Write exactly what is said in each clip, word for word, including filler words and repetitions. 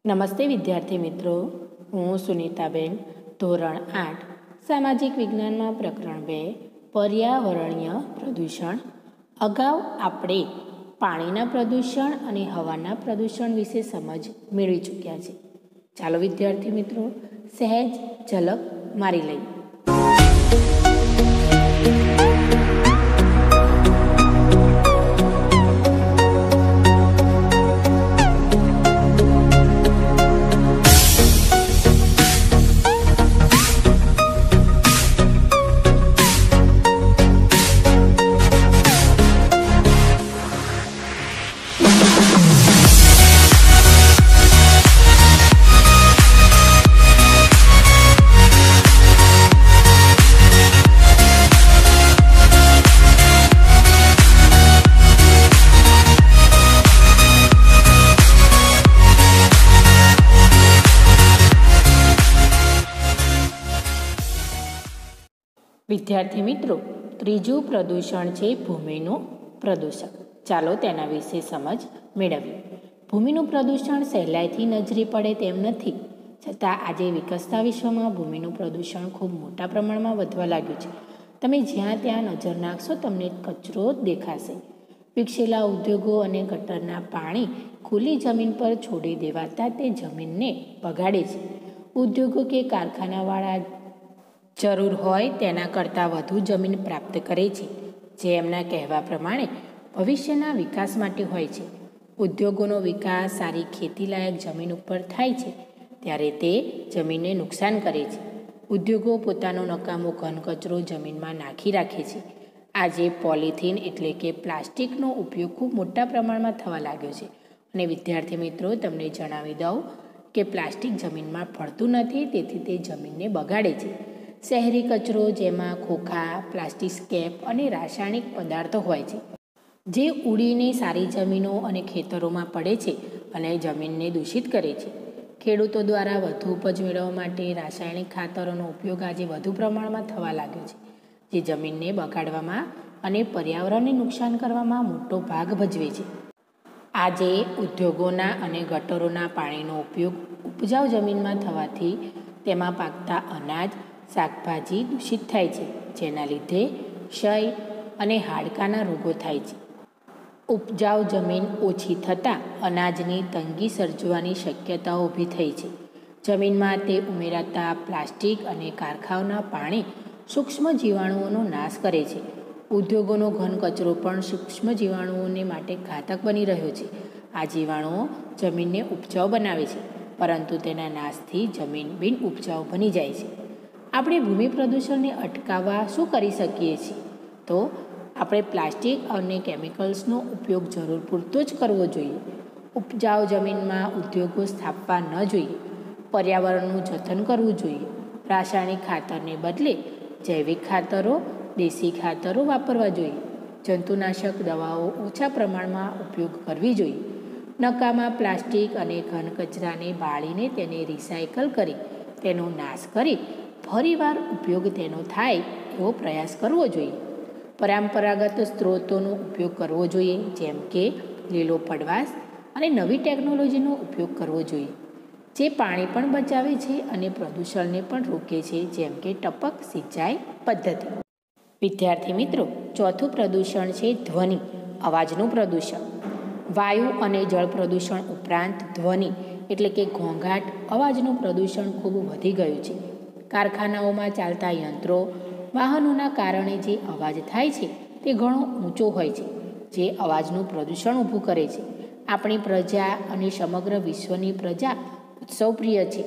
નમસ્તે વિદ્યાર્થી મિત્રો, હું સુનીતાબેન ધોરણ આઠ સામાજિક વિજ્ઞાનમાં પ્રકરણ બે પર્યાવરણીય પ્રદૂષણ. અગાઉ આપણે પાણીના પ્રદૂષણ અને હવાના પ્રદૂષણ વિશે સમજ મેળવી ચૂક્યા છે. ચાલો વિદ્યાર્થી મિત્રો સહેજ ઝલક મારી લઈએ. વિદ્યાર્થી મિત્રો, ત્રીજું પ્રદૂષણ છે ભૂમિનું પ્રદૂષણ. ચાલો તેના વિશે સમજ મેળવીએ. ભૂમિનું પ્રદૂષણ સહેલાઈથી નજરે પડે તેમ નથી, છતાં આજે વિકસતા વિશ્વમાં ભૂમિનું પ્રદૂષણ ખૂબ મોટા પ્રમાણમાં વધવા લાગ્યું છે. તમે જ્યાં ત્યાં નજર નાખશો તમને કચરો જ દેખાશે. વિકસેલા ઉદ્યોગો અને ગટરના પાણી ખુલ્લી જમીન પર છોડી દેવાતા તે જમીનને બગાડે છે. ઉદ્યોગો કે કારખાનાવાળા જરૂર હોય તેના કરતાં વધુ જમીન પ્રાપ્ત કરે છે, જે એમના કહેવા પ્રમાણે ભવિષ્યના વિકાસ માટે હોય છે. ઉદ્યોગોનો વિકાસ સારી ખેતીલાયક જમીન ઉપર થાય છે ત્યારે તે જમીનને નુકસાન કરે છે. ઉદ્યોગો પોતાનો નકામો ઘન કચરો જમીનમાં નાખી રાખે છે. આજે પોલિથીન એટલે કે પ્લાસ્ટિકનો ઉપયોગ ખૂબ મોટા પ્રમાણમાં થવા લાગ્યો છે. અને વિદ્યાર્થી મિત્રો, તમને જણાવી દઉં કે પ્લાસ્ટિક જમીનમાં ભળતું નથી, તેથી તે જમીનને બગાડે છે. શહેરી કચરો જેમાં ખોખા, પ્લાસ્ટિક સ્કેપ અને રાસાયણિક પદાર્થો હોય છે, જે ઉડીને સારી જમીનો અને ખેતરોમાં પડે છે અને જમીનને દૂષિત કરે છે. ખેડૂતો દ્વારા વધુ ઉપજ મેળવવા માટે રાસાયણિક ખાતરોનો ઉપયોગ આજે વધુ પ્રમાણમાં થવા લાગ્યો છે, જે જમીનને બગાડવામાં અને પર્યાવરણને નુકસાન કરવામાં મોટો ભાગ ભજવે છે. આજે ઉદ્યોગોના અને ગટરોના પાણીનો ઉપયોગ ઉપજાઉ જમીનમાં થવાથી તેમાં પાકતા અનાજ, શાકભાજી દૂષિત થાય છે, જેના લીધે ક્ષય અને હાડકાના રોગો થાય છે. ઉપજાઉ જમીન ઓછી થતાં અનાજની તંગી સર્જવાની શક્યતાઓ ઊભી થઈ છે. જમીનમાં તે ઉમેરાતા પ્લાસ્ટિક અને કારખાનાઓના પાણી સૂક્ષ્મ જીવાણુઓનો નાશ કરે છે. ઉદ્યોગોનો ઘન કચરો પણ સૂક્ષ્મ જીવાણુઓને માટે ઘાતક બની રહ્યો છે. આ જીવાણુઓ જમીનને ઉપજાઉ બનાવે છે, પરંતુ તેના નાશથી જમીન બિન ઉપજાઉ બની જાય છે. આપણે ભૂમિ પ્રદૂષણને અટકાવવા શું કરી શકીએ છીએ? તો આપણે પ્લાસ્ટિક અને કેમિકલ્સનો ઉપયોગ જરૂર પૂરતો જ કરવો જોઈએ. ઉપજાઉ જમીનમાં ઉદ્યોગો સ્થાપવા ન જોઈએ. પર્યાવરણનું જતન કરવું જોઈએ. રાસાયણિક ખાતરને બદલે જૈવિક ખાતરો, દેશી ખાતરો વાપરવા જોઈએ. જંતુનાશક દવાઓ ઓછા પ્રમાણમાં ઉપયોગ કરવી જોઈએ. નકામા પ્લાસ્ટિક અને ઘન કચરાને બાળીને તેને રિસાયકલ કરી તેનો નાશ કરી ફરીવાર ઉપયોગ તેનો થાય એવો પ્રયાસ કરવો જોઈએ. પરંપરાગત સ્ત્રોતોનો ઉપયોગ કરવો જોઈએ, જેમ કે લીલો પડવાશ અને નવી ટેકનોલોજીનો ઉપયોગ કરવો જોઈએ, જે પાણી પણ બચાવે છે અને પ્રદૂષણને પણ રોકે છે, જેમ કે ટપક સિંચાઈ પદ્ધતિ. વિદ્યાર્થી મિત્રો, ચોથું પ્રદૂષણ છે ધ્વનિ, અવાજનું પ્રદૂષણ. વાયુ અને જળ પ્રદૂષણ ઉપરાંત ધ્વનિ એટલે કે ઘોંઘાટ અવાજનું પ્રદૂષણ ખૂબ વધી ગયું છે. કારખાનાઓમાં ચાલતા યંત્રો, વાહનોના કારણે જે અવાજ થાય છે તે ઘણો ઊંચો હોય છે, જે અવાજનું પ્રદૂષણ ઊભું કરે છે. આપણી પ્રજા અને સમગ્ર વિશ્વની પ્રજા ઉત્સવપ્રિય છે.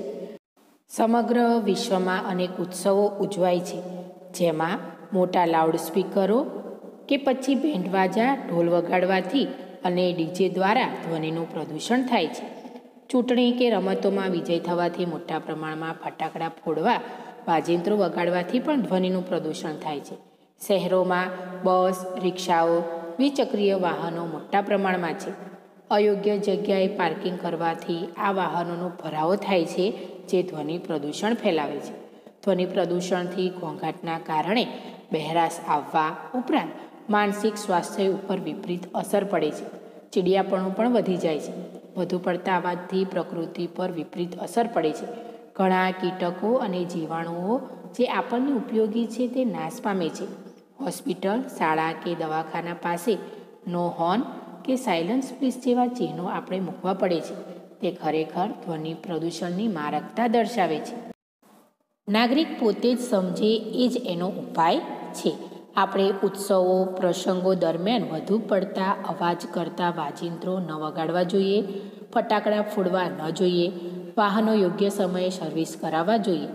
સમગ્ર વિશ્વમાં અનેક ઉત્સવો ઉજવાય છે, જેમાં મોટા લાઉડસ્પીકરો કે પછી બેન્ડવાજા, ઢોલ વગાડવાથી અને ડીજે દ્વારા ધ્વનિનું પ્રદૂષણ થાય છે. ચૂંટણી કે રમતોમાં વિજય થવાથી મોટા પ્રમાણમાં ફટાકડા ફોડવા, વાજિંત્રો વગાડવાથી પણ ધ્વનિનું પ્રદૂષણ થાય છે. શહેરોમાં બસ, રિક્ષાઓ, દ્વિચક્રીય વાહનો મોટા પ્રમાણમાં છે. અયોગ્ય જગ્યાએ પાર્કિંગ કરવાથી આ વાહનોનો ભરાવો થાય છે, જે ધ્વનિ પ્રદૂષણ ફેલાવે છે. ધ્વનિ પ્રદૂષણથી ઘોંઘાટના કારણે બહેરાશ આવવા ઉપરાંત માનસિક સ્વાસ્થ્ય ઉપર વિપરીત અસર પડે છે. ચીડિયાપણું પણ વધી જાય છે. વધુ પડતા અવાજથી પ્રકૃતિ પર વિપરીત અસર પડે છે. ઘણા કીટકો અને જીવાણુઓ જે આપણને ઉપયોગી છે તે નાશ પામે છે. હોસ્પિટલ, શાળા કે દવાખાના પાસે નો હોર્ન કે સાયલન્સ પ્લીઝ જેવા ચિહ્નો આપણે મૂકવા પડે છે. તે ખરેખર ધ્વનિ પ્રદૂષણની મારકતા દર્શાવે છે. નાગરિક પોતે જ સમજે એ જ એનો ઉપાય છે. આપણે ઉત્સવો, પ્રસંગો દરમિયાન વધુ પડતા અવાજ કરતા વાજિંત્રો ન વગાડવા જોઈએ. ફટાકડા ફોડવા ન જોઈએ. વાહનો યોગ્ય સમયે સર્વિસ કરાવવા જોઈએ.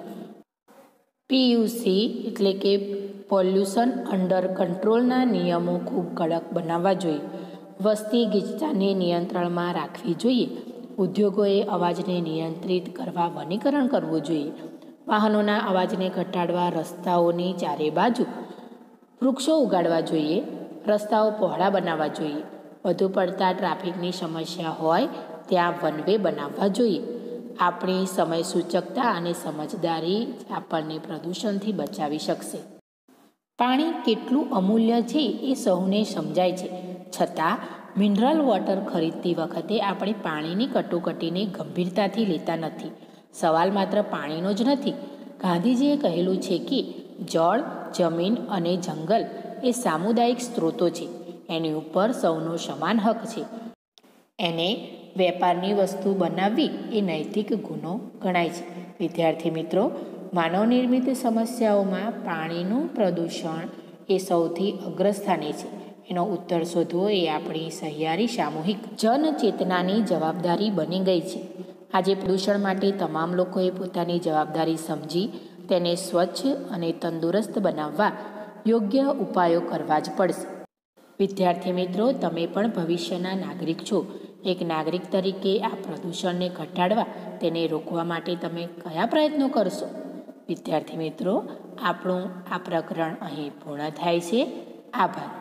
પીયુસી એટલે કે પોલ્યુશન અંડર કંટ્રોલના નિયમો ખૂબ કડક બનાવવા જોઈએ. વસ્તી ગીચતાને નિયંત્રણમાં રાખવી જોઈએ. ઉદ્યોગોએ અવાજને નિયંત્રિત કરવા વનીકરણ કરવું જોઈએ. વાહનોના અવાજને ઘટાડવા રસ્તાઓની ચારે બાજુ વૃક્ષો ઉગાડવા જોઈએ. રસ્તાઓ પહોળા બનાવવા જોઈએ. વધુ પડતા ટ્રાફિકની સમસ્યા હોય ત્યાં વન વે બનાવવા જોઈએ. આપણી સમય સૂચકતા અને સમજદારી આપણને પ્રદૂષણથી બચાવી શકશે. પાણી કેટલું અમૂલ્ય છે એ સૌને સમજાય છે, છતાં મિનરલ વોટર ખરીદતી વખતે આપણે પાણીની કટોકટીને ગંભીરતાથી લેતા નથી. સવાલ માત્ર પાણીનો જ નથી. ગાંધીજીએ કહેલું છે કે જળ, જમીન અને જંગલ એ સામુદાયિક સ્ત્રોતો છે. એની ઉપર સૌનો સમાન હક છે. એને વેપારની વસ્તુ બનાવવી એ નૈતિક ગુનો ગણાય છે. વિદ્યાર્થી મિત્રો, માનવ નિર્મિત સમસ્યાઓમાં પાણીનું પ્રદૂષણ એ સૌથી અગ્રસ્થાને છે. એનો ઉત્તર શોધવો એ આપણી સહિયારી સામૂહિક જનચેતનાની જવાબદારી બની ગઈ છે. આજે પ્રદૂષણ માટે તમામ લોકોએ પોતાની જવાબદારી સમજી તેને સ્વચ્છ અને તંદુરસ્ત બનાવવા યોગ્ય ઉપાયો કરવા જ પડશે. વિદ્યાર્થી મિત્રો, તમે પણ ભવિષ્યના નાગરિક છો. એક નાગરિક તરીકે આ પ્રદૂષણને ઘટાડવા, તેને રોકવા માટે તમે કયા પ્રયત્નો કરશો? વિદ્યાર્થી મિત્રો, આપણું આ પ્રકરણ અહીં પૂર્ણ થાય છે. આભાર.